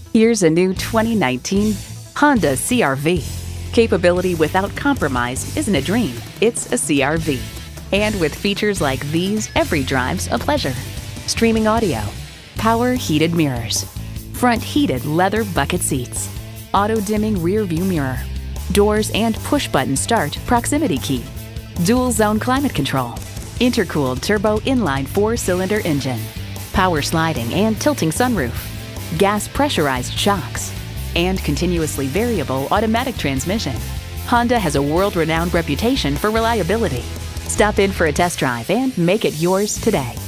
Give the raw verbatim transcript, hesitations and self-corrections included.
Here's a new twenty nineteen Honda C R V. Capability without compromise isn't a dream, it's a C R V. And with features like these, every drive's a pleasure. Streaming audio, power heated mirrors, front heated leather bucket seats, auto dimming rear view mirror, doors and push button start proximity key, dual zone climate control, intercooled turbo inline four cylinder engine, power sliding and tilting sunroof, gas pressurized shocks, and continuously variable automatic transmission. Honda has a world-renowned reputation for reliability. Stop in for a test drive and make it yours today.